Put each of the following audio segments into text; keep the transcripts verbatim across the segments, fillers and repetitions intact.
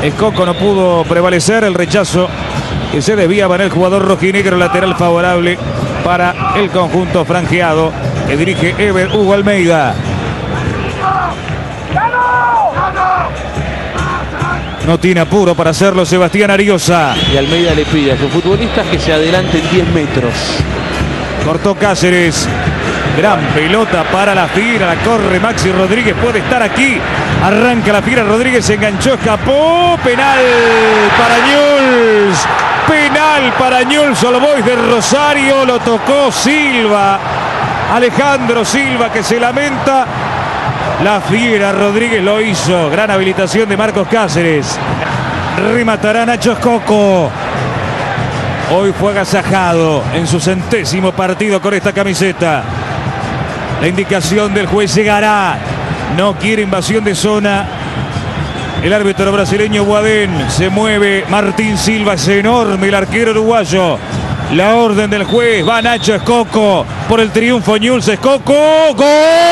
Escoco no pudo prevalecer, el rechazo que se desviaba en el jugador rojinegro, lateral favorable para el conjunto franjeado que dirige Ever Hugo Almeida. No tiene apuro para hacerlo Sebastián Ariosa. Y Almeida le pide a sus futbolistas que se adelanten diez metros. Cortó Cáceres. Gran pelota para la Fiera. La corre Maxi Rodríguez. Puede estar aquí. Arranca la Fiera. Rodríguez se enganchó. Escapó. Penal para Newell's. Penal para Newell's Old Boys de Rosario. Lo tocó Silva. Alejandro Silva, que se lamenta. La Fiera Rodríguez lo hizo. Gran habilitación de Marcos Cáceres. Rematará Nacho Escoco. Hoy fue agasajado en su centésimo partido con esta camiseta. La indicación del juez llegará. No quiere invasión de zona. El árbitro brasileño Boadén. Se mueve Martín Silva. Es enorme el arquero uruguayo. La orden del juez. Va Nacho Escoco por el triunfo. Newell's. Escoco. ¡Gol!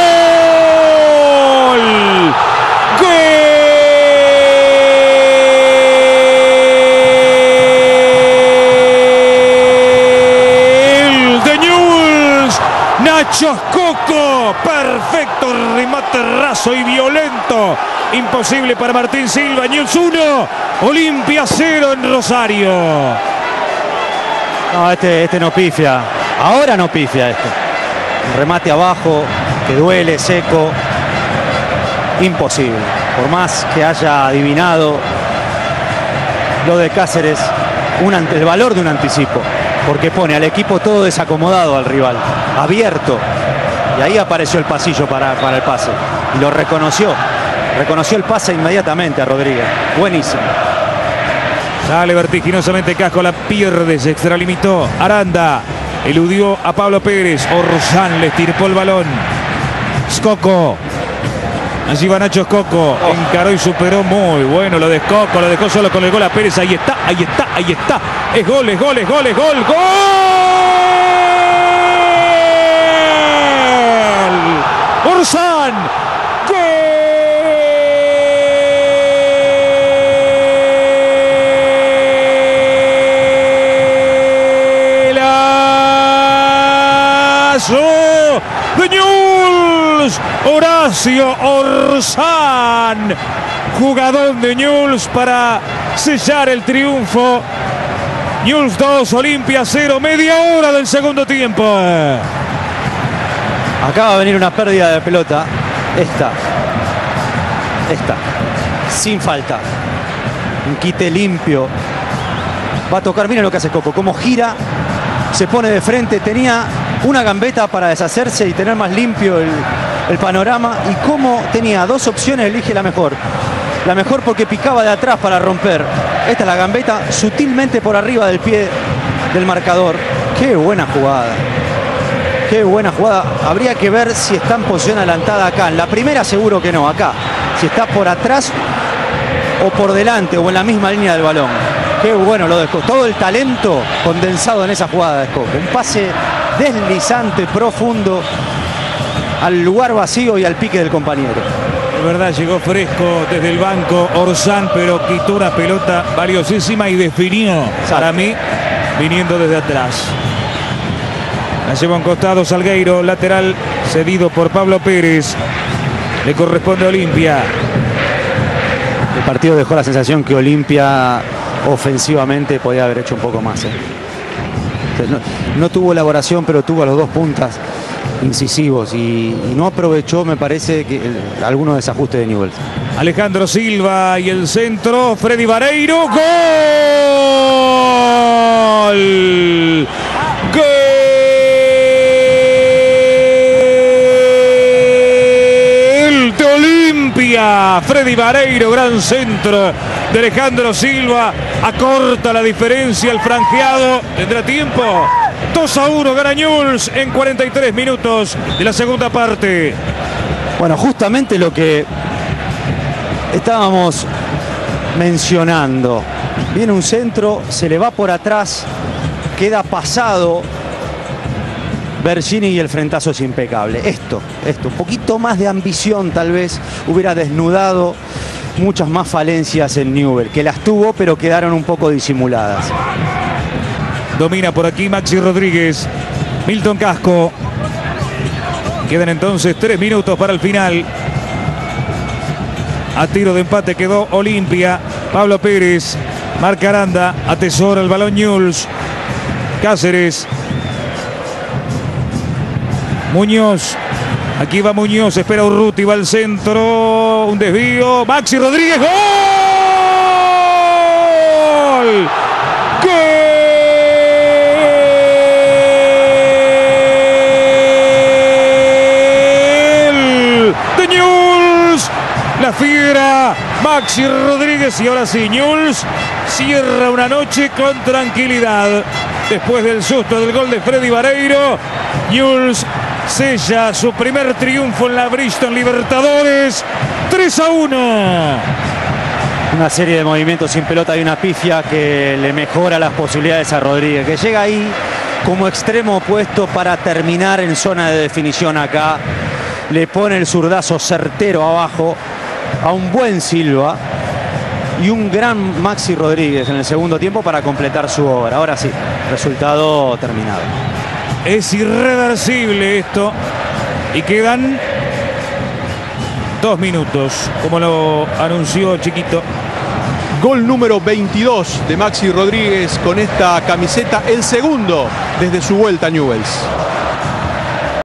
¡Gol! De Newell's. Nacho Escoco. Perfecto remate raso y violento. Imposible para Martín Silva. Newell's uno. Olimpia cero en Rosario. No, este, este no pifia. Ahora no pifia este. Un remate abajo que duele, seco. Imposible. Por más que haya adivinado lo de Cáceres, un, el valor de un anticipo. Porque pone al equipo todo desacomodado al rival. Abierto. Y ahí apareció el pasillo para, para el pase. Y lo reconoció. Reconoció el pase inmediatamente a Rodríguez. Buenísimo. Sale vertiginosamente Casco, la pierde, se extralimitó. Aranda eludió a Pablo Pérez. Orsán le estirpó el balón. Escoco. Allí va Nacho Escoco. Oh. Encaró y superó muy bueno lo de Escoco. Lo dejó solo con el gol a Pérez. Ahí está, ahí está, ahí está. Es gol, es gol, es gol, es gol. ¡Gol! Orsán. De Newell's, Horacio Orsán, jugador de Newell's para sellar el triunfo. Newell's dos, Olimpia cero, media hora del segundo tiempo. Acaba de venir una pérdida de pelota. Esta. Esta. Sin falta. Un quite limpio. Va a tocar, miren lo que hace Coco, cómo gira, se pone de frente, tenía una gambeta para deshacerse y tener más limpio el, el panorama, y cómo tenía dos opciones, elige la mejor. La mejor porque picaba de atrás para romper. Esta es la gambeta sutilmente por arriba del pie del marcador. Qué buena jugada. Qué buena jugada. Habría que ver si está en posición adelantada acá. En la primera seguro que no, acá. Si está por atrás o por delante o en la misma línea del balón. Qué bueno lo de Escoco. Todo el talento condensado en esa jugada de Escoco. Un pase deslizante, profundo, al lugar vacío y al pique del compañero. De verdad llegó fresco desde el banco Orsán, pero quitó una pelota valiosísima y definió, para mí, viniendo desde atrás. La lleva a un costado Salgueiro, lateral cedido por Pablo Pérez. Le corresponde a Olimpia. El partido dejó la sensación que Olimpia ofensivamente podía haber hecho un poco más. ¿eh? No, no tuvo elaboración, pero tuvo a los dos puntas incisivos y, y no aprovechó, me parece, que el, algunos desajustes de Newell's. Alejandro Silva y el centro, Freddy Vareiro. ¡Gol! ¡Gol de Olimpia! Freddy Vareiro, gran centro de Alejandro Silva, acorta la diferencia el franjeado. ¿Tendrá tiempo? dos a uno gana Newell's en cuarenta y tres minutos de la segunda parte. Bueno, justamente lo que estábamos mencionando. Viene un centro, se le va por atrás, queda pasado Bergini y el frentazo es impecable. Esto, esto, un poquito más de ambición tal vez hubiera desnudado muchas más falencias en Newell, que las tuvo pero quedaron un poco disimuladas. Domina por aquí Maxi Rodríguez. Milton Casco. Quedan entonces tres minutos para el final. A tiro de empate quedó Olimpia. Pablo Pérez. Marca Aranda. Atesora el balón Newell's. Cáceres. Muñoz. Aquí va Muñoz. Espera Urruti. Va al centro. Un desvío. Maxi Rodríguez. ¡Gol! ¡Gol! De Newell's. La fiera Maxi Rodríguez. Y ahora sí, Newell's cierra una noche con tranquilidad. Después del susto del gol de Freddy Vareiro, Newell's sella su primer triunfo en la Bridgestone Libertadores. tres a uno. Una serie de movimientos sin pelota y una pifia que le mejora las posibilidades a Rodríguez, que llega ahí como extremo opuesto para terminar en zona de definición acá. Le pone el zurdazo certero abajo a un buen Silva y un gran Maxi Rodríguez en el segundo tiempo para completar su obra. Ahora sí, resultado terminado. Es irreversible esto y quedan dos minutos, como lo anunció Chiquito. Gol número veintidós de Maxi Rodríguez con esta camiseta, el segundo desde su vuelta a Newell's.